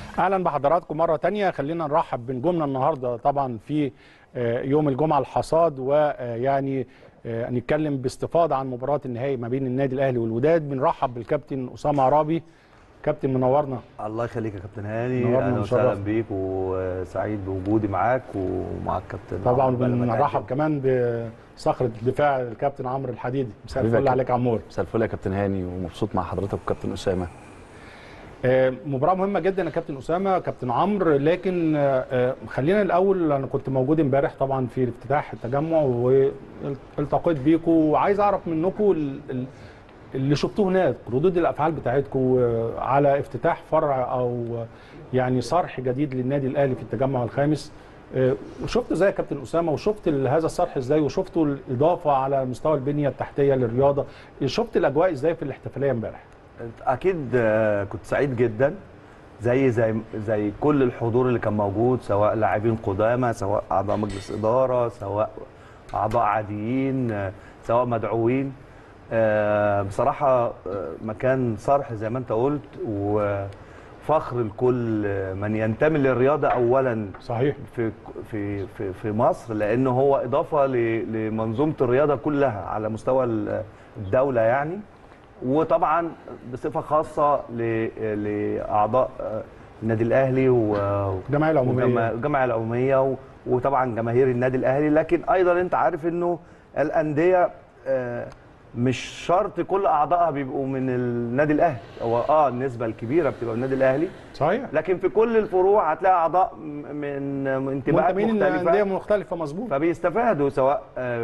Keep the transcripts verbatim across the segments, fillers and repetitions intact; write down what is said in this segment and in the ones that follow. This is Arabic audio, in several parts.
اهلا بحضراتكم مره تانية. خلينا نرحب بنجومنا النهارده طبعا في يوم الجمعه الحصاد، ويعني نتكلم باستفاضه عن مباراه النهائي ما بين النادي الاهلي والوداد. بنرحب بالكابتن اسامه عرابي. كابتن منورنا. الله يخليك يا كابتن هاني، اهلا وسهلا بيك وسعيد بوجودي معاك ومع الكابتن. طبعا بنرحب كمان بصخره الدفاع الكابتن عمرو الحديدي. مساء الفل عليك يا عمور. مساء الفل يا كابتن هاني، ومبسوط مع حضرتك وكابتن اسامه. مباراة مهمة جدا يا كابتن أسامة كابتن عمرو، لكن خلينا الأول، أنا كنت موجود امبارح طبعا في افتتاح التجمع والتقيت بيكم، وعايز أعرف منكم اللي شفتوه هناك، ردود الأفعال بتاعتكم على افتتاح فرع أو يعني صرح جديد للنادي الأهلي في التجمع الخامس. شفت ازاي يا كابتن أسامة، وشفت هذا الصرح ازاي، وشفتوا الإضافة على مستوى البنية التحتية للرياضة، شفت الأجواء ازاي في الاحتفالية امبارح؟ اكيد كنت سعيد جدا زي زي زي كل الحضور اللي كان موجود، سواء لاعبين قدامى، سواء اعضاء مجلس اداره، سواء اعضاء عاديين، سواء مدعوين. بصراحه مكان صرح زي ما انت قلت، وفخر لكل من ينتمي للرياضه اولا. صحيح. في في في في مصر، لانه هو اضافه لمنظومه الرياضه كلها على مستوى الدوله يعني. وطبعا بصفه خاصه لاعضاء النادي الاهلي والجمعيه العموميه والجمعيه العموميه وطبعا جماهير النادي الاهلي. لكن ايضا انت عارف انه الانديه مش شرط كل اعضائها بيبقوا من النادي الاهلي. هو اه النسبه الكبيره بتبقى من النادي الاهلي صحيح، لكن في كل الفروع هتلاقي اعضاء من انتماءات مختلفه انديه مختلفه. مظبوط. فبيستفادوا، سواء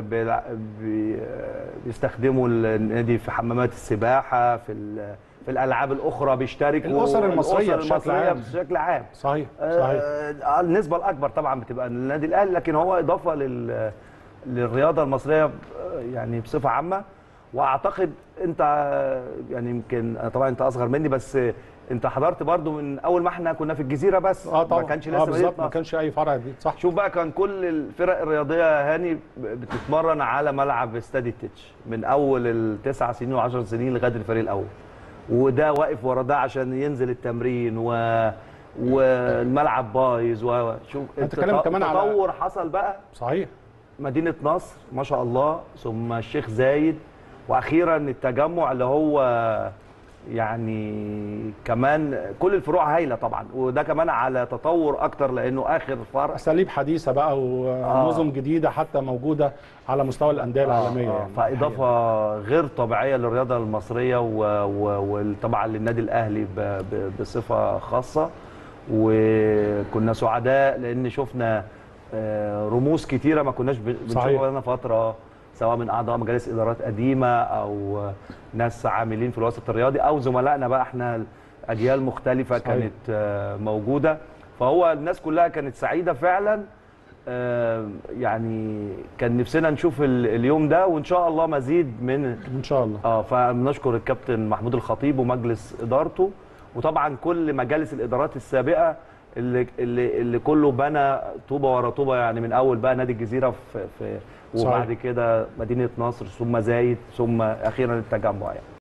بيستخدموا النادي في حمامات السباحه، في في الالعاب الاخرى بيشتركوا، الاسر المصريه بشكل عام بشكل عام. صحيح صحيح. آه النسبه الاكبر طبعا بتبقى للنادي الاهلي، لكن هو اضافه لل للرياضه المصريه يعني بصفه عامه. واعتقد انت يعني يمكن طبعا انت اصغر مني، بس انت حضرت برضو من اول ما احنا كنا في الجزيره بس. اه طبعا. ما كانش لسه آه بالظبط، ما كانش اي فرع جديد. صح. شوف بقى، كان كل الفرق الرياضيه هاني بتتمرن على ملعب استاد التتش من اول التسع سنين وعشر سنين لغايه الفريق الاول، وده واقف ورا ده عشان ينزل التمرين، و والملعب بايظ. وشوف التطور كمان على تطور حصل بقى. صحيح. مدينه نصر ما شاء الله، ثم الشيخ زايد، واخيرا التجمع اللي هو يعني كمان كل الفروع هايله طبعا. وده كمان على تطور اكتر لانه اخر فرع اساليب حديثه بقى ونظم آه. جديده حتى موجوده على مستوى الانديه آه العالميه. آه. يعني فاضافه غير طبيعيه للرياضه المصريه، وطبعا للنادي الاهلي بصفه خاصه. وكنا سعداء لان شفنا رموز كتيره ما كناش بنشوفها لنا فتره، سواء من اعضاء مجالس ادارات قديمه او ناس عاملين في الوسط الرياضي او زملائنا بقى احنا اجيال مختلفه. صحيح. كانت موجوده. فهو الناس كلها كانت سعيده فعلا. يعني كان نفسنا نشوف اليوم ده، وان شاء الله مزيد من ان شاء الله. اه فبنشكر الكابتن محمود الخطيب ومجلس ادارته، وطبعا كل مجالس الادارات السابقه اللي اللي اللي كله بنى طوبه ورا طوبه، يعني من اول بقى نادي الجزيره في, في وبعد كده مدينه نصر، ثم زايد، ثم اخيرا التجمع يعني.